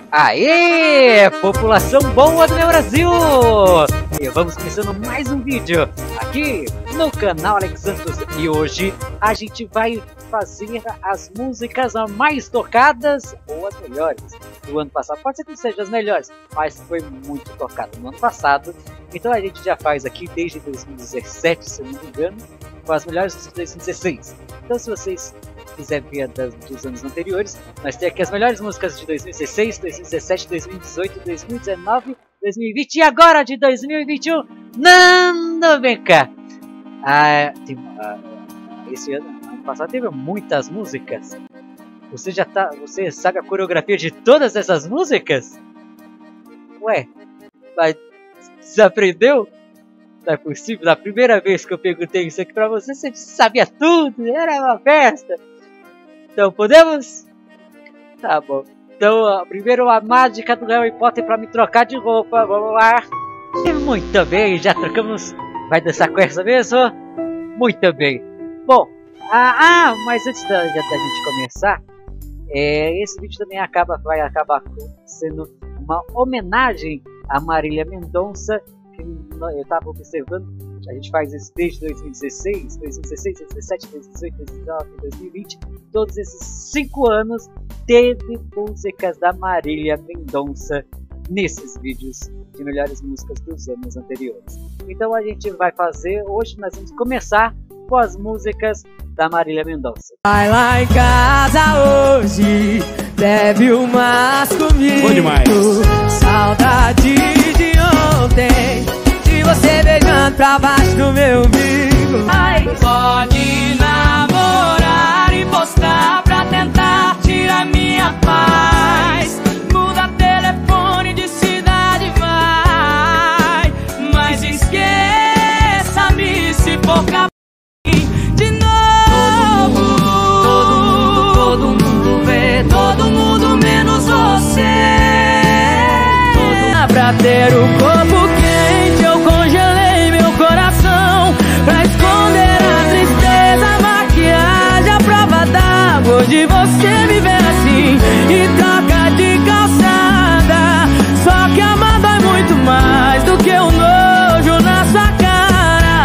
Aê, população boa do meu Brasil! E vamos começando mais um vídeo aqui no canal Alex Santos. E hoje a gente vai fazer as músicas mais tocadas ou as melhores do ano passado. Pode ser que não sejam as melhores, mas foi muito tocado no ano passado. Então a gente já faz aqui desde 2017, se eu não me engano, com as melhores de 2016. Então se vocês quiser ver dos anos anteriores, nós temos aqui as melhores músicas de 2016, 2017, 2018, 2019, 2020 e agora de 2021. Nando, vem cá! Esse ano passado teve muitas músicas. Você sabe a coreografia de todas essas músicas? Ué, mas você aprendeu? Não é possível, na primeira vez que eu perguntei isso aqui pra você, você sabia tudo, era uma festa. Então podemos? Tá bom. Então primeiro a mágica do Harry Potter pra me trocar de roupa, vamos lá. Muito bem, já trocamos. Vai dançar com essa mesmo? Muito bem. Bom, mas antes da gente começar, esse vídeo também vai acabar sendo uma homenagem a Marília Mendonça. Eu estava observando, a gente faz isso desde 2016, 2017, 2018, 2019, 2020, todos esses 5 anos teve músicas da Marília Mendonça nesses vídeos de melhores músicas dos anos anteriores. Então a gente vai fazer, hoje nós vamos começar com as músicas da Marília Mendonça. Vai lá em casa hoje, bebe umas comigo. Bom demais. Saudade de ontem, de você beijando pra baixo do meu umbigo. Ai, pode namorar e postar pra tentar tirar minha paz. Muda telefone de cidade, vai, mas esqueça-me se for capaz. De novo, todo mundo vê, todo mundo menos você. Pra ter o corpo quente, eu congelei meu coração. Pra esconder a tristeza, a maquiagem, a prova d'água. Hoje você me vê assim e troca de calçada. Só que amar dói muito mais do que o nojo na sua cara.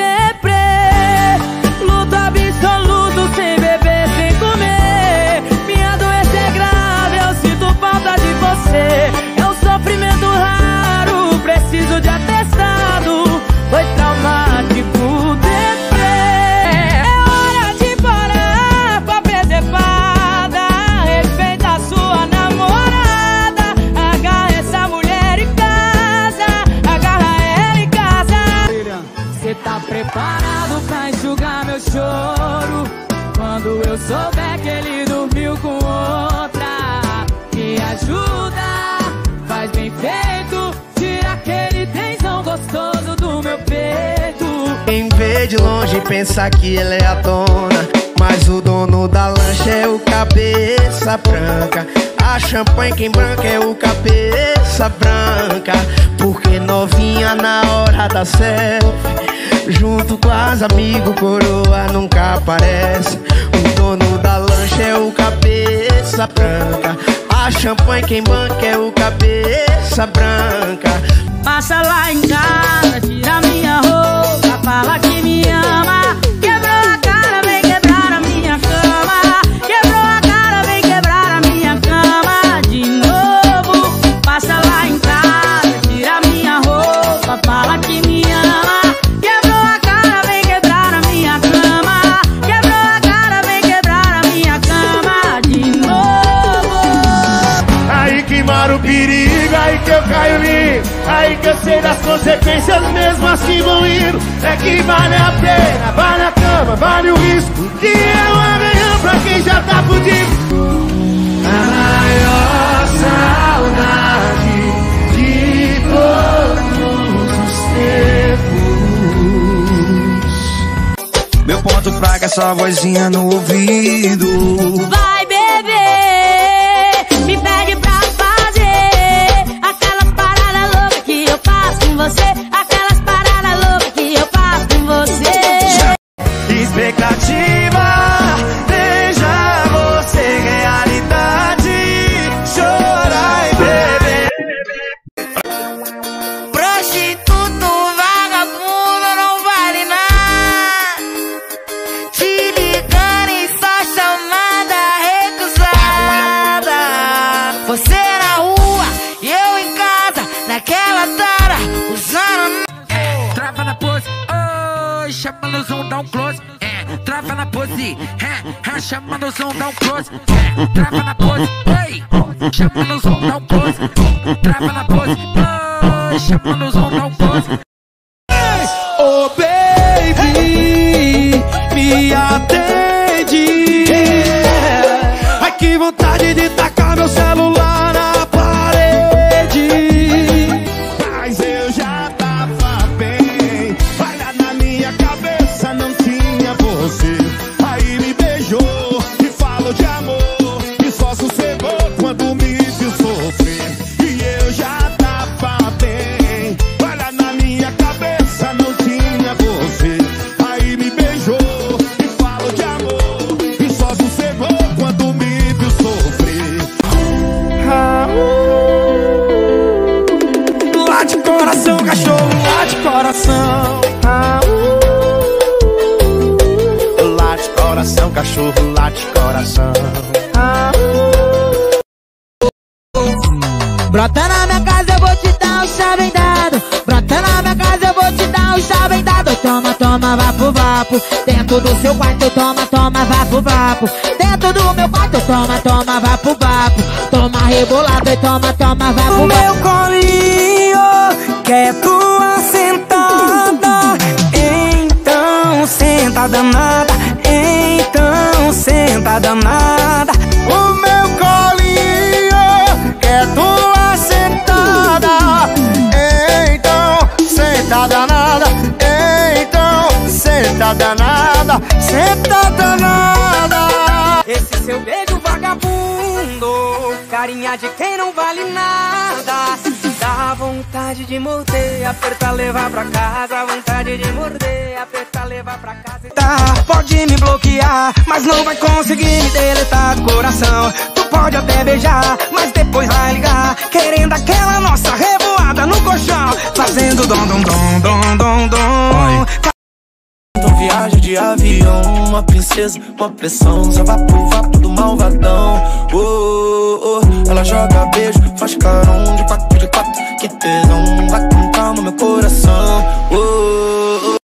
Deprê, luto absoluto, sem beber, sem comer. Minha doença é grave, eu sinto falta de você. Sofrimento raro, preciso de atestado. Foi traumático, deprê. É hora de parar com a presepada. Respeita a sua namorada. Agarra essa mulher em casa. Agarra ela em casa. Cê tá preparado pra enxugar meu choro quando eu souber que ele dormiu com outra? Me ajuda, faz bem feito, tira aquele tensão gostoso do meu peito. Quem vê de longe pensa que ela é a dona, mas o dono da lancha é o cabeça branca. A champanhe quem branca é o cabeça branca. Porque novinha na hora da selfie, junto com as amigos, coroa nunca aparece. O dono da lancha é o cabeça branca. A champanhe quem banca é o cabeça branca. Passa lá em casa, tira minha roupa, fala que me ama. Quebrou a cara, vem quebrar a minha cama. Quebrou a cara, vem quebrar a minha cama. De novo, passa lá em casa, tira minha roupa, fala que me ama. Quebrou a cara, vem quebrar a minha cama. Quebrou a cara, vem quebrar a minha cama. De novo. Aí que mora o perigo, aí que eu caio lindo. Aí que eu sei das consequências mesmo assim vão indo. É que vale a pena, vale a cama, vale o risco. Dinheiro amanhã pra quem já tá fudido. A maior saudade de todos os tempos. Meu ponto fraco é só vozinha no ouvido. Vai beber, me pede pra fazer aquelas paradas loucas que eu faço com você. Aquelas paradas loucas que eu faço com você. Expectativa, veja você realidade. Chorar e Você na rua e eu em casa, naquela tara, usando. Trava na pose, oi, chama no zoom, dá um close. Trava na pose, chama no zoom, dá um close. Trava na pose, oi, chama no zoom, dá um close. Trava na pose, oi, chama no zoom, dá um close. Oh baby, me atende. Ai que vontade de tacar meu celular na parede. Mas eu já tava bem. Olha na minha cabeça, não tinha você. Aí me beijou e falou de amor, e só sossegou quando me viu sofrer. E eu já tava bem. Olha na minha cabeça, não tinha você. Aí me beijou e falou de amor, e só sossegou quando me viu sofrer. Lá de coração, cachorro, lá de coração. Lá de coração, cachorro, lá de coração. Brota na minha casa, eu vou te dar um chá bem dado. Brota na minha casa, eu vou te dar um chá bem dado. Toma, toma, vapo, vapo. Dentro do seu quarto, toma, toma, vapo, vapo. Dentro do meu quarto, toma, toma, vapo, vapo. Toma rebolado e toma, toma, vapo, vapo. O meu colinho quer tua sentada. Então senta danada. Então senta danada. O meu colinho quer tua sentada. Então senta danada. Então senta danada. Senta danada. Esse seu beijo vagabundo, carinha de quem não vale nada. Dá vontade de morder, apertar, levar pra casa. Vontade de morder, apertar, levar pra casa. Tá, pode me bloquear, mas não vai conseguir me deletar do coração. Tu pode até beijar, mas depois vai ligar, querendo aquela nossa revoada no colchão, fazendo dom, dom, dom, dom, dom, dom. Então viagem de avião, uma princesa, uma pressão, só vapo, vapo do malvadão. Oh, oh, ela joga beijo, faz carão de quatro, que tesão, vai com calma meu coração. Oh, oh.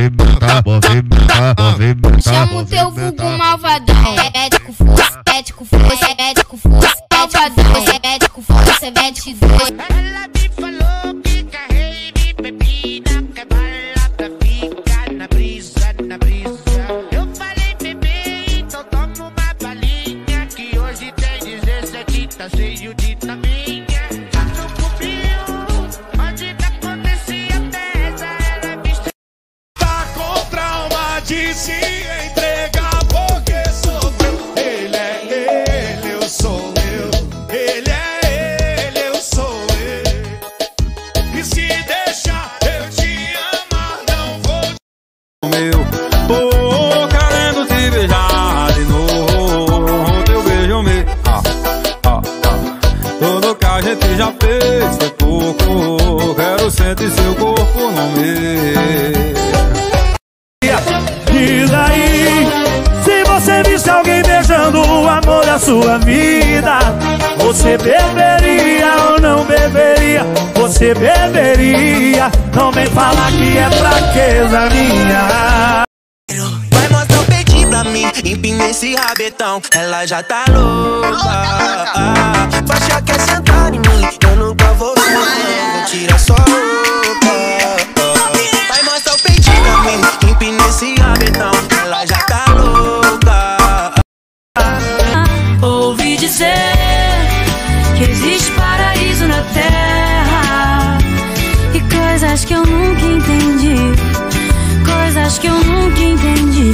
Chama o teu vulgo malvadão. Mete com força, mete com força, mete com força, malvadão. Você mete com força, você mete com força. Ela me falou que carrei de bebida, que bala pra ficar na brisa, na brisa. Eu falei, bebê, então toma uma balinha, que hoje tem 17, tá cheio de taminha. Já sucumbiu, onde acontecia pesa, ela me Tá com trauma de se entregar porque sofreu. Ele é ele, eu sou eu. Ele é ele, eu sou eu. E se deixar eu te amar, não vou. Meu, tô querendo te beijar de novo. Teu beijo me tudo que a gente já fez foi pouco. Quero sentir seu corpo no meu. Diz aí, se você visse alguém beijando o amor da sua vida, você beberia ou não beberia? Você beberia, não vem falar que é fraqueza minha. Vai mostrar o peitinho pra mim, empina esse rabetão, ela já tá louca. Faixa quer sentar em mim, eu nunca vou tirar só roupa. Vai mostrar o peitinho pra mim, empina esse rabetão, ela já tá louca. Ouvi dizer que existe paraíso na terra e coisas que eu nunca entendi, coisas que eu nunca entendi.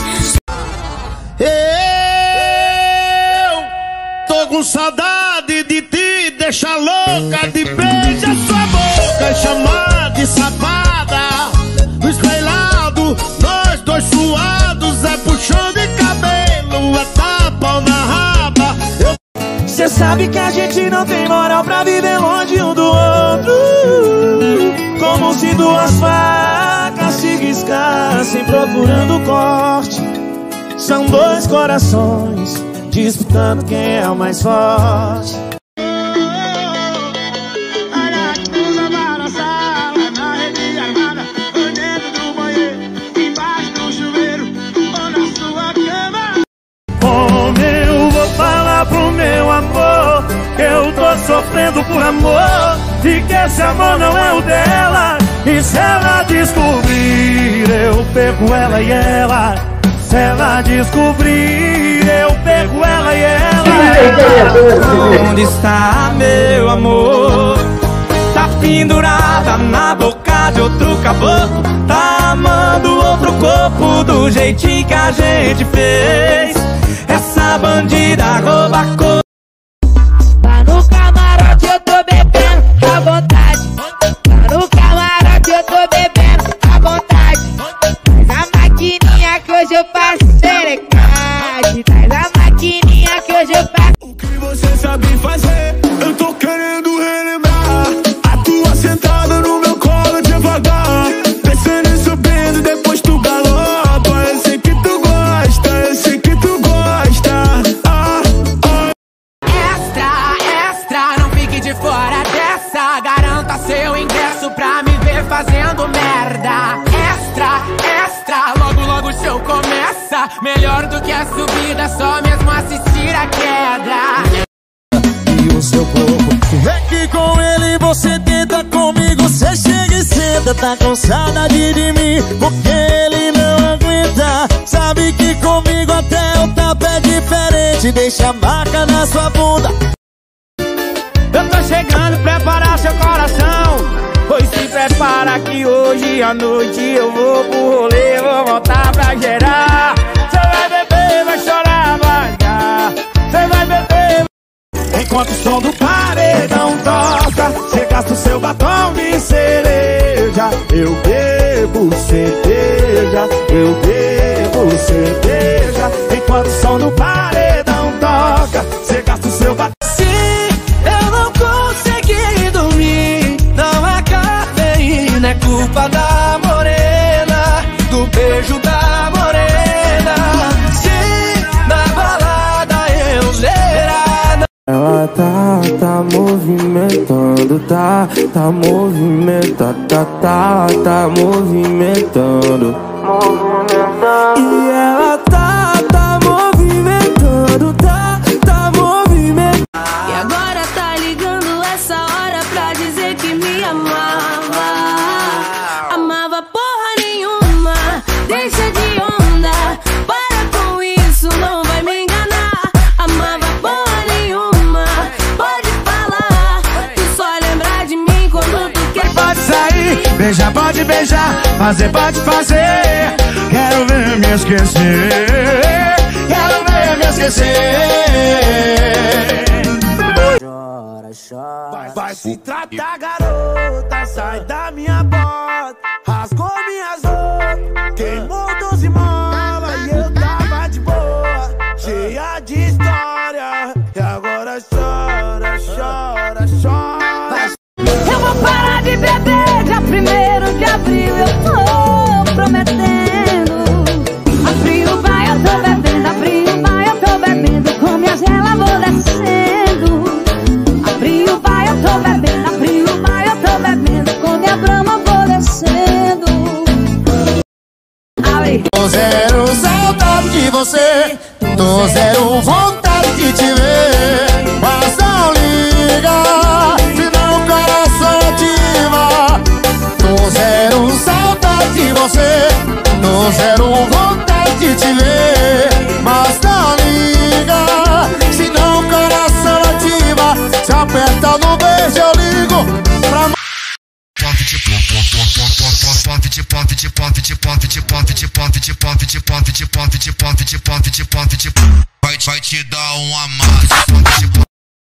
Eu tô com saudade de te deixar louca, de beijar sua boca e chamar de safada. No espelhado, nós dois suados, é puxão de cabelo, é tapa na raba. Cê sabe que a gente não tem moral pra viver longe um do outro, como se duas facas se riscassem procurando corte. São dois corações disputando quem é o mais forte. tô sofrendo por amor, de que esse amor não é o dela. E se ela descobrir, eu pego ela e ela. Se ela descobrir, eu pego ela e ela. Onde está meu amor? Tá pendurada na boca de outro caboclo, tá amando outro corpo do jeitinho que a gente fez. Essa bandida rouba cor. Tá no camarote, eu tô bebendo à vontade. Tá no camarote, eu tô bebendo à vontade. Traz a maquininha que hoje eu faço serecagem. Traz a maquininha que hoje eu faço. O que você sabe fazer? Eu tô querendo relembrar. A tua sentada no meu colo devagar, descendo e subindo, depois tu galopa. Eu sei que tu gosta, eu sei que tu gosta. Extra, extra, não fique de fora dessa. Garanta seu ingresso pra me ver fazendo merda. Extra, extra, logo logo o show começa. Melhor do que a subida, só mesmo assistir a queda. E o seu corpo, vem que com ele você tenta, comigo você chega e senta. Tá com saudade de mim, porque ele não aguenta. Sabe que comigo até o tapa é diferente, deixa a marca na sua bunda. Eu tô chegando, preparar seu coração, pois se prepara que hoje à noite eu vou pro rolê, vou voltar pra gerar. Cê vai beber, vai chorar, vai dar. Cê vai beber. Enquanto o som do paredão toca, cê gasta o seu batom de cereja. Eu bebo cerveja, eu bebo cerveja. Enquanto o som do paredão toca, cê gasta o seu batom. Eu não consegui dormir, não é cafeína, é culpa da morena, do beijo da morena. Se na balada eu zerar. Ela tá movimentando, tá movimentando, tá movimentando. E ela tá movimentando, tá movimentando. E agora tá ligando essa hora pra dizer que me amava. Amava porra nenhuma, deixa de onda. Para com isso, não vai me enganar. Amava porra nenhuma, pode falar. Tu só lembra de mim quando tu quer. Pode sair, beijar, pode beijar, fazer, pode fazer. Quero ver me esquecer, quero ver me esquecer. Vai se tratar, garota, sai da minha bota. Rasgou minhas roupas, queimou 12 molas. E eu tava de boa, cheia de história. E agora chora, chora, chora. Eu vou parar de beber, dia 1º de abril eu tô prometendo. Abril vai, eu tô bebendo, abril vai, eu tô bebendo. Com minhas relas vou descendo. Abril vai, eu tô bebendo, abril vai, eu tô bebendo. Com minha brama vou descendo. Ali. Tô zero saudade de você, tô zero vontade de te ver. Mas não liga, senão o coração ativa. Tô zero saudade de você, tô zero vontade de te ver. Mas não liga, senão o coração ativa. Se aperta no beijo eu ligo pra... Vai te dar um amasso.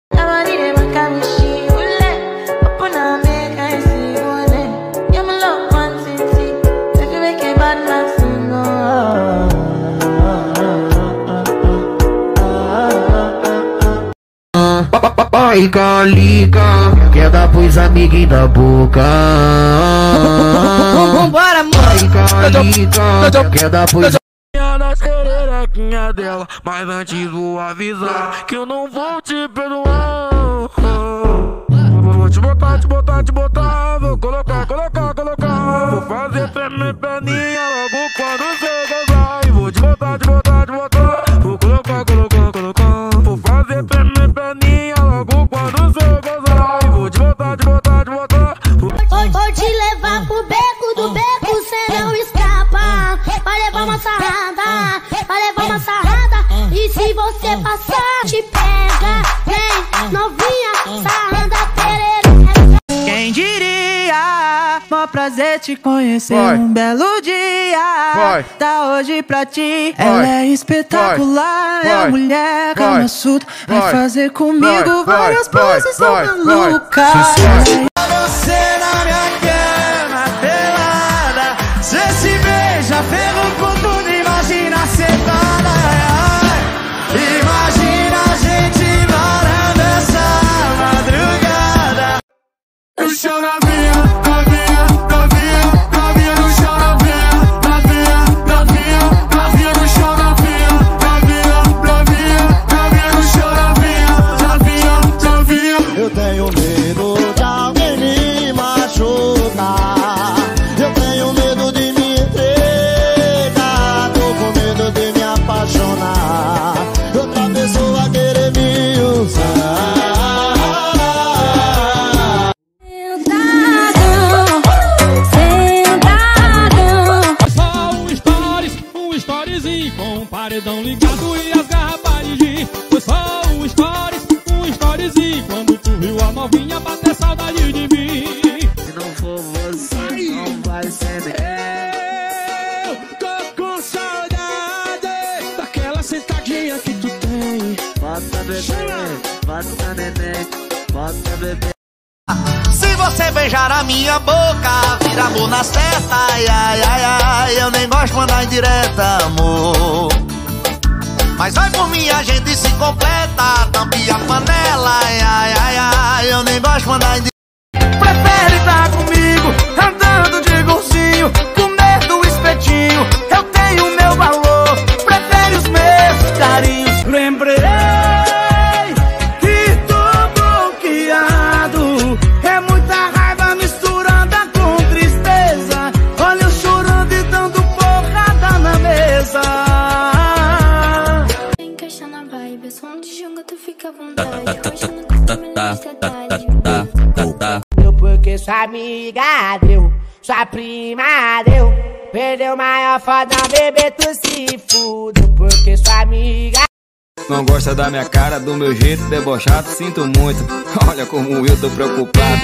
Liga, liga, quer dar pros amiguinhos da boca. Vambora, mãe. Liga, quer dar pros Na xererequinha dela, mas antes vou avisar que eu não vou te perdoar. Vou te botar, te botar, te botar. Vou colocar, colocar, colocar. Vou fazer tremer perninha logo quando você gozar. E vou te botar, te botar, te botar. Vou colocar, colocar, colocar. Vou fazer tremer perninha logo quando você maior prazer te conhecer. Vai. Um belo dia, Vai. tá hoje pra ti. Vai. Ela é espetacular, é Vai. a mulher Vai. calma surda. Vai Vai. fazer comigo Vai. várias Vai. poses Vai. são Vai. malucas. Você na minha cama pelada, cê se beija pelo fundo, imagina sentada. Imagina a gente varando essa madrugada. No chão novinha, novinha, novinha, novinha no chão novinha, novinha, novinha, novinha no chão novinha, novinha, novinha, novinha no chão novinha, novinha, novinha. Eu tenho medo de alguém me machucar. Eu tenho medo de me entregar. Tô com medo de me apaixonar. Outra pessoa querer me usar. Só um storyzinho com um paredão ligado e as garrafas de gin. Foi só um storyzinho quando tu viu a novinha bater saudade de mim. Se não for você, não vai ser Eu tô com saudade daquela sentadinha que tu tem. Bota bebê, bota neném, bota bebê. Se você beijar a minha boca, vira amor na certa. Ai, ai, ai, ai, eu nem gosto de mandar indireta, amor. Mas vai por mim, a gente se completa. Tampe a panela, ai, ai, ai, ai, eu nem gosto de mandar indireta. Prefere estar comigo, andando de golzinho, comer do espetinho. Eu tenho meu valor, prefere os meus carinhos. Lembrei que tô bloqueado. É muita raiva misturada com tristeza. Olha eu chorando e dando porrada na mesa. Encaixa na vibe, som de jungle, tu fica à vontade. Encaixa no corpo, Deu porque sua amiga deu, sua prima deu. Perdeu maior foda, bebê, tu se fudeu. Porque sua amiga. Não gosta da minha cara, do meu jeito debochado, sinto muito. Olha como eu tô preocupado.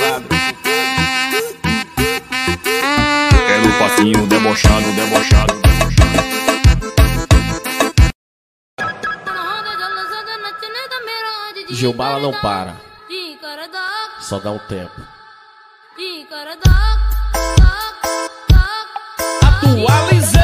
Quero um passinho debochado. Gilmara não para, só dá um tempo. Atualizei.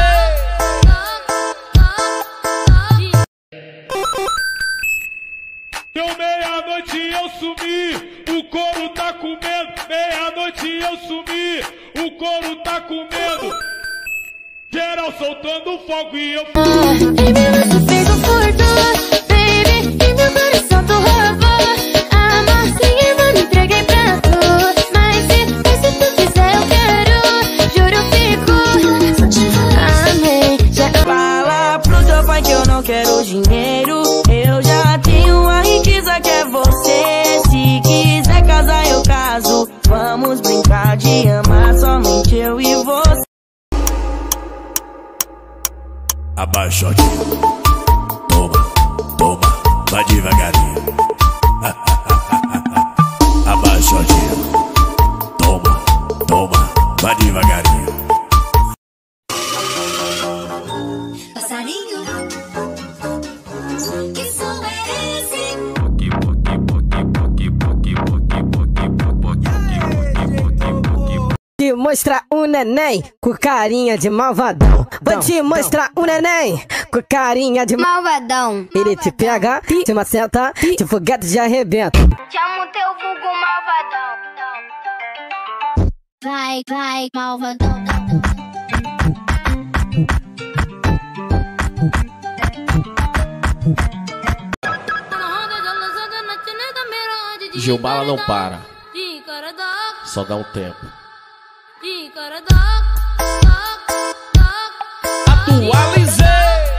Deu meia-noite eu sumi, o couro tá comendo. Meia-noite eu sumi, o couro tá comendo. Geral soltando fogo e eu... Baby, você fez um furto, baby, e meu coração tu roubou. A massinha eu não entreguei pra tu, mas se tu quiser eu quero, juro eu fico. Amém. Fala pro teu pai que eu não quero dinheiro. Eu já tenho a riqueza que é você. Se quiser casar eu caso. Vamos brincar de amar somente eu e você. Abaixa aqui. Toma, vai devagarinho. Abaixa aqui. Toma, vai devagarinho. Passarinho, que som é esse? Te mostrar um neném com carinha de malvadão. Vou te mostrar um neném com carinha de Malvadão. Ele te pega, te maceta, te foguete de arrebenta. Chama o teu vulgo malvadão. Vai, malvadão. Gilmara não para, só dá um tempo. Atualizei.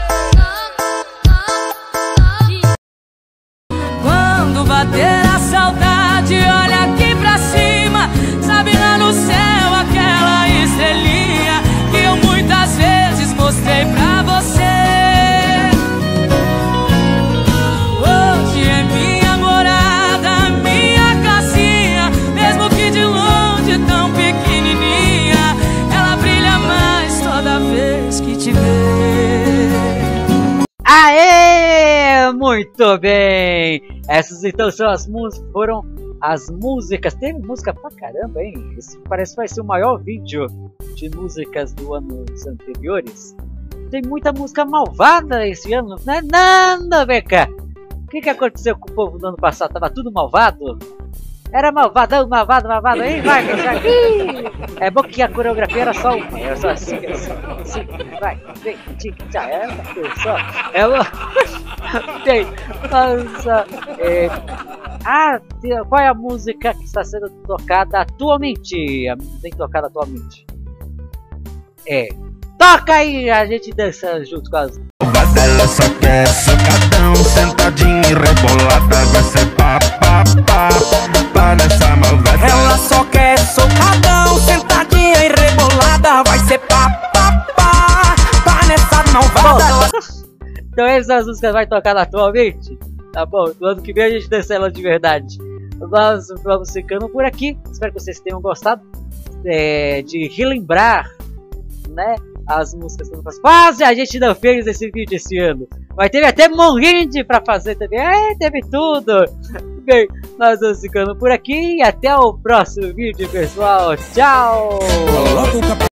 Quando bater a saudade, olha aqui pra cima. Sabe lá no céu aquela estrelinha que eu muitas vezes mostrei pra você. Hoje é minha morada, minha casinha, mesmo que de longe tão pequenininha. Muito bem! Essas então são foram as músicas. Teve música pra caramba, hein? Esse parece que vai ser o maior vídeo de músicas do anos anteriores. Tem muita música malvada esse ano, não é nada, vem cá. O que aconteceu com o povo do ano passado? Tava tudo malvado? Era malvadão, malvado, aí vai, é bom que a coreografia era só uma, era só assim, vai, vem, tica, é só, tem, nossa, qual é a música que está sendo tocada atualmente? Tem tocada atualmente? Toca aí, a gente dança junto com as... Ela só quer socadão, sentadinha e rebolada. Vai ser pá, pá, pá, pá nessa malvada. Ela só quer socadão, sentadinha e rebolada. Vai ser pá, pá, pá, pá nessa malvada. Então essas músicas vai tocar atualmente? Tá bom, no ano que vem a gente dança ela de verdade. Nós vamos ficando por aqui. Espero que vocês tenham gostado de relembrar, né, as músicas que nós quase a gente não fez esse vídeo esse ano. Mas teve até Monrinde pra fazer também. Teve tudo. Bem, nós vamos ficando por aqui. E até o próximo vídeo, pessoal. Tchau!